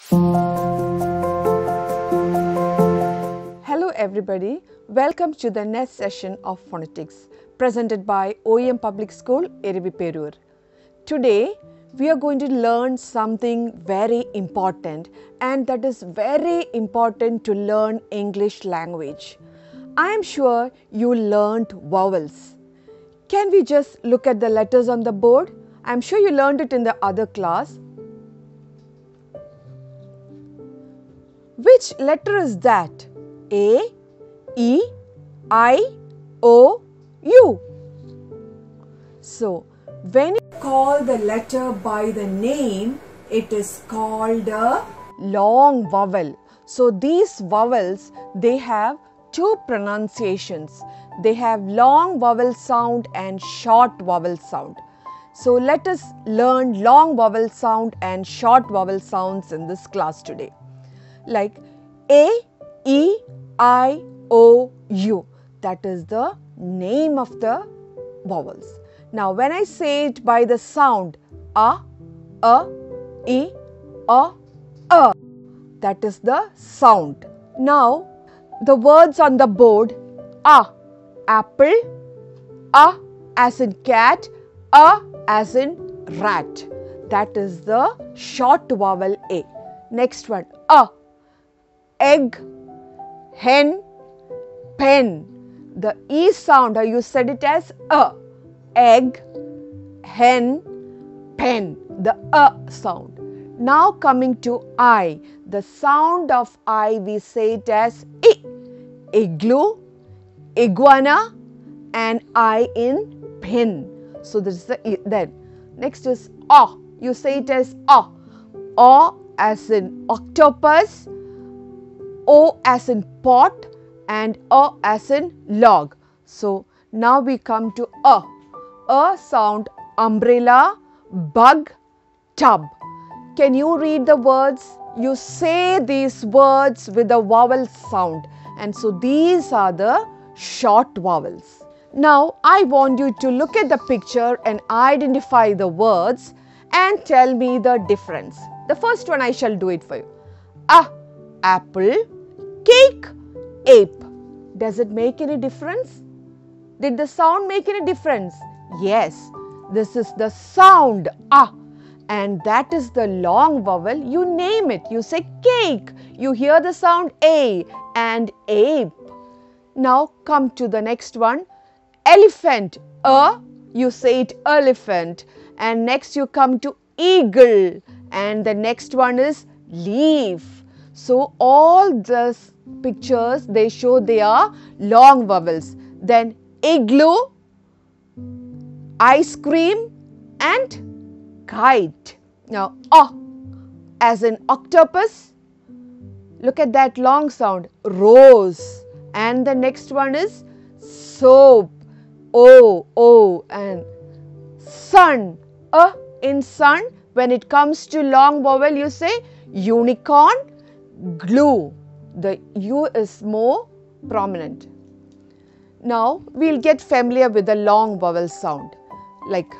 Hello everybody, welcome to the next session of phonetics presented by OEM Public School, Erivipperur. Today we are going to learn something very important, and that is very important to learn English language. I am sure you learned vowels. Can we just look at the letters on the board? I am sure you learned it in the other class. Which letter is that? A, E, I, O, U. So, when you call the letter by the name, it is called a long vowel. So, these vowels, they have two pronunciations. They have long vowel sound and short vowel sound. So, let us learn long vowel sound and short vowel sounds in this class today. Like A, E, I, O, U. That is the name of the vowels. Now, when I say it by the sound A, E, A, that is the sound. Now, the words on the board: A, apple; A as in cat; A as in rat. That is the short vowel A. Next one: A, egg; hen; pen. The E sound, you said it as A. Egg, hen, pen. The sound. Now coming to I. The sound of I, we say it as I. Igloo, iguana, and I in pin. So this is the I. Then next is A. You say it as A. A as in octopus, O as in pot, and A as in log. So now we come to A. A sound: umbrella, bug, tub. Can you read the words? You say these words with a vowel sound, and so these are the short vowels. Now I want you to look at the picture and identify the words and tell me the difference. The first one I shall do it for you. A, apple; cake, ape. Does it make any difference? Did the sound make any difference? Yes, this is the sound A, and that is the long vowel. You name it. You say cake, you hear the sound A, and ape. Now come to the next one. Elephant; A, you say it elephant, and next you come to eagle, and the next one is leaf. So all these pictures, they show they are long vowels. Then igloo, ice cream, and kite. Now A as in octopus. Look at that long sound. Rose, and the next one is soap. O, and sun. A in sun. When it comes to long vowel, you say unicorn, glue. The U is more prominent. Now we'll get familiar with the long vowel sound, like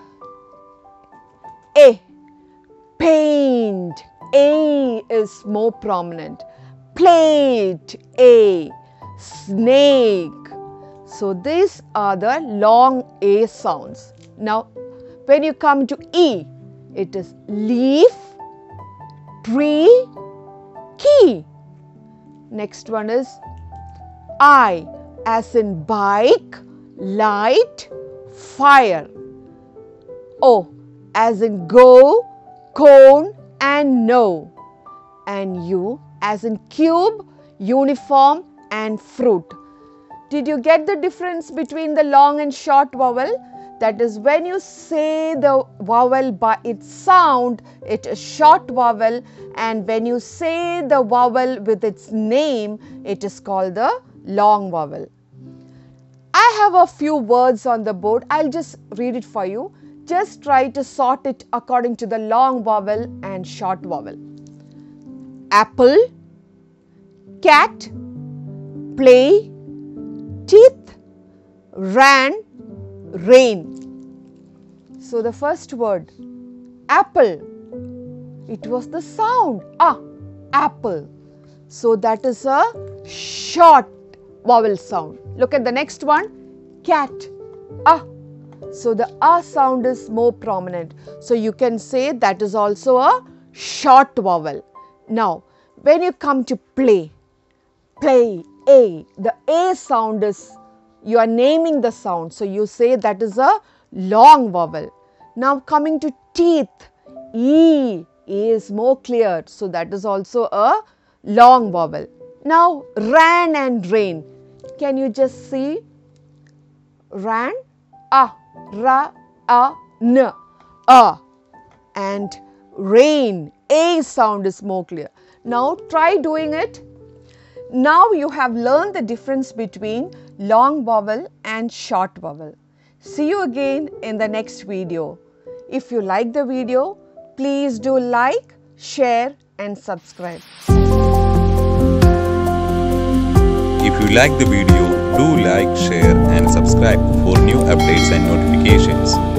A, paint. A is more prominent. Plate, A. Snake. So these are the long A sounds. Now when you come to E, it is leaf, tree, key. Next one is I as in bike, light, fire. O as in go, cone, and no. And U as in cube, uniform, and fruit. Did you get the difference between the long and short vowel? That is, when you say the vowel by its sound, it is short vowel, and when you say the vowel with its name, it is called the long vowel. I have a few words on the board. I'll just read it for you. Just try to sort it according to the long vowel and short vowel. Apple, cat, play, teeth, ran, rain. So the first word, apple, it was the sound A. apple. So that is a short vowel sound. Look at the next one, cat, ah. So the ah sound is more prominent. So you can say that is also a short vowel. Now, when you come to play, play, a, the a sound is, you are naming the sound. So you say that is a long vowel. Now coming to teeth, e, is more clear. So that is also a long vowel. Now ran and rain. Can you just see? Ran, ah, ra, a, n, a. And rain, a sound is more clear. Now try doing it. Now you have learned the difference between long vowel and short vowel. See you again in the next video. If you like the video, please do like, share and subscribe. If you like the video, do like, share and subscribe for new updates and notifications.